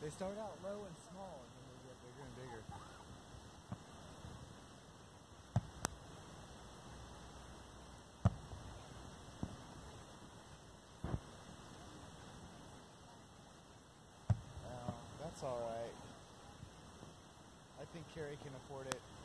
They start out low and small, and then they get bigger and bigger. That's all right. I think Carrie can afford it.